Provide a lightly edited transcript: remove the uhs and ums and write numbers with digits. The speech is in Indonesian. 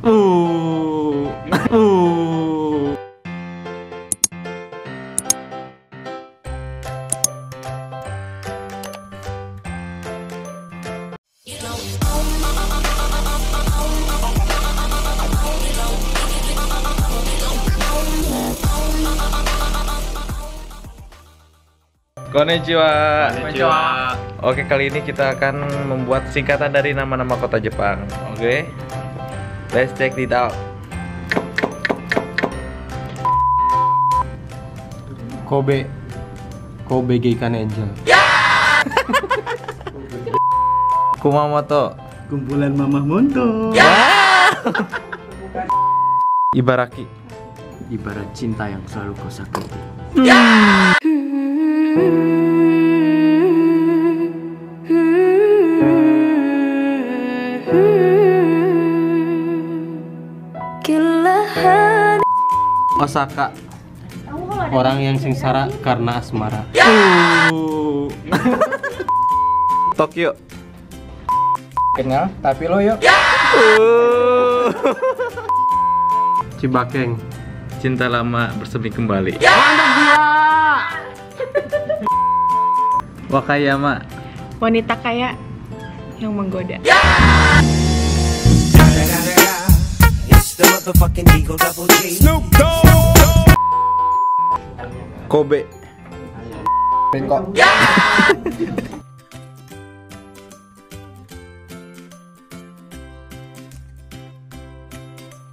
Uh. Uh. Konnichiwa. Konnichiwa. Oke, kali ini kita akan membuat singkatan dari nama-nama kota Jepang. Oke. Let's check it out. Kobe. Kobe Geikan Angel. Kumamoto. Kumpulan Mamah Monto. Ibaraki. Ibarat cinta yang selalu kau sakiti. Osaka. Orang yang sengsara karena asmara. Tokyo. Kenal, tapi lo yuk. Cibakeng. Cinta lama bersemi kembali. Wakayama. Wanita kaya yang menggoda. Kobe. Bengkok.